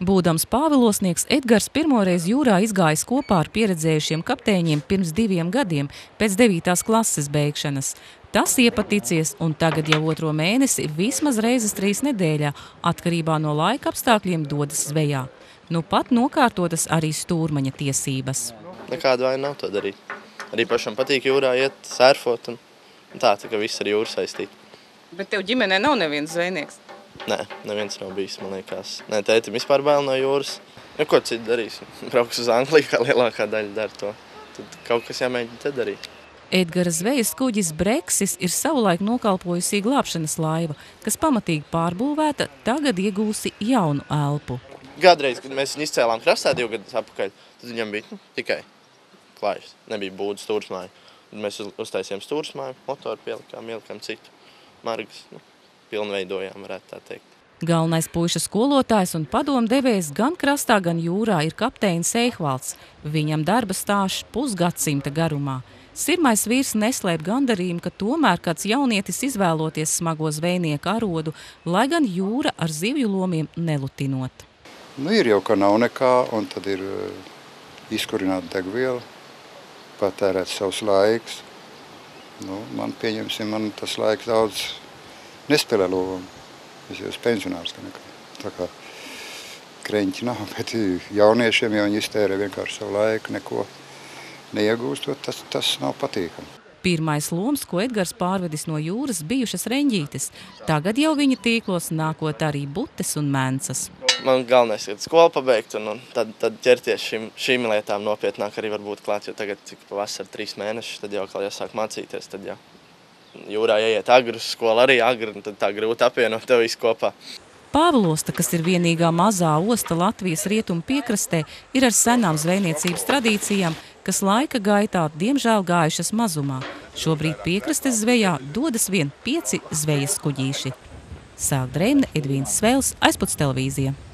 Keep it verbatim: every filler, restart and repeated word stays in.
Būdams pāvilosnieks, Edgars pirmoreiz jūrā izgājis kopā ar pieredzējušiem kapteiņiem pirms diviem gadiem pēc devītās klases beigšanas. Tas iepaticies un tagad jau otro mēnesi vismaz reizes trīs nedēļā, atkarībā no laika apstākļiem dodas zvejā. Nu pat nokārtotas arī stūrmaņa tiesības. Nekāda vaina nav to darīt. Arī pašam patīk jūrā iet, surfot un tā, tā ka viss ar jūru saistīt. Bet tev ģimenē nav neviens zvejnieks? Nē, neviens nav bijis, man liekas. Nē, tētim vispār bail no jūras. Nu, ko citu darīsim? Brauks uz Angliju, kā lielākā daļa dara to. Tad kaut kas jāmēģina te darīt. Edgara zvejas kuģis Breksis ir savulaik nokalpojusī glābšanas laiva, kas pamatīgi pārbūvēta, tagad iegūsi jaunu elpu. Kādreiz, kad mēs viņu izcēlām krastā divu gadus atpakaļ, tad viņam bija nu, tikai klājas. Nebija būda stūrsmāja. Tad mēs uztaisījām stūrsmāju, motoru pielikām, ielikām citu margas. Nu, pilnveidojām, varētu tā teikt. Galvenais puiša skolotājs un padomdevējs gan krastā, gan jūrā ir kapteinis Eihvalds. Viņam darba stāsts pusgadsimta garumā. Sirmais vīrs neslēp gandarījumu, ka tomēr kāds jaunietis izvēloties smago zvejnieku arodu, lai gan jūra ar zivju lomiem nelutinot. Nu, ir jau, ka nav nekā, un tad ir izkurināta degviela, patērēt savus laikus. Nu, man pieņemsim, man tas laiks daudz nespēlē lomu. Es jau esmu pensionārs, ka nekā. Tā kā kreņķi nav, bet jauniešiem, ja viņi iztērē vienkārši savu laiku, neko neiegūstot, tas, tas nav patīkami. Pirmais loms, ko Edgars pārvedis no jūras, bijušas reņģītes. Tagad jau viņa tīklos nākot arī butes un mencas. Man galvenais ir skolu pabeigt un, un tad, tad ķerties šim, šīm lietām nopietnāk arī varbūt klāt, jo tagad cik pavasar trīs mēnešus, tad jau kā jāsāk mācīties, tad jau jūrā ieiet agri, skola arī agri, un tad tā grūti apvienot tev visu kopā. Pāvilosta, kas ir vienīgā mazā osta Latvijas rietumu piekrastē, ir ar senām zvejniecības tradīcijām, kas laika gaitā diemžēl gājušas mazumā. Šobrīd piekrastes zvejā dodas vien pieci zvejas kuģīši. Sāk Dreimne, Edvīns Svēls, Aizputs televīzija.